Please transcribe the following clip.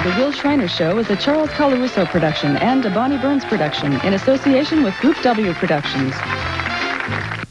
The Will Shriner Show is a Charles Colarusso production and a Bonnie Burns production in association with Group W Productions.